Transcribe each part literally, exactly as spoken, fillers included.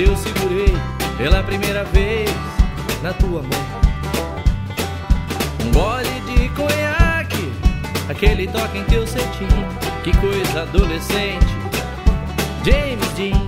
que eu segurei pela primeira vez na tua mão. Um gole de conhaque, aquele toque em teu cetim, que coisa adolescente, James Dean.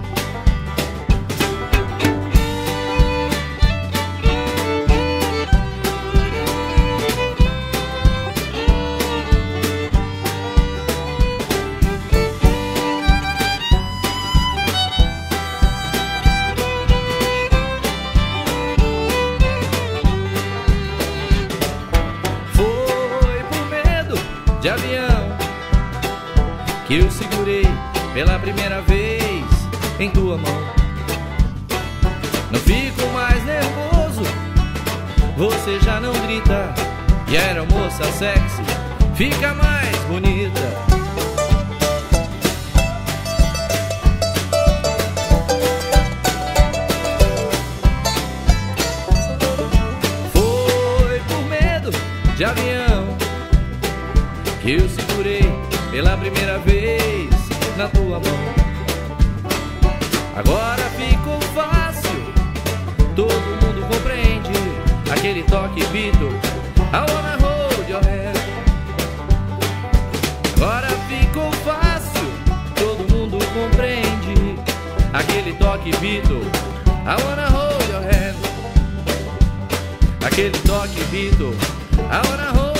De avião que eu segurei pela primeira vez em tua mão. Não fico mais nervoso, você já não grita, e a aeromoça sexy fica mais bonita. Foi por medo de avião que eu segurei pela primeira vez na tua mão. Agora ficou fácil, todo mundo compreende aquele toque Beatle, I wanna hold your hand. Agora ficou fácil, todo mundo compreende aquele toque Beatle, I wanna hold your hand. Aquele toque Beatle, I wanna hold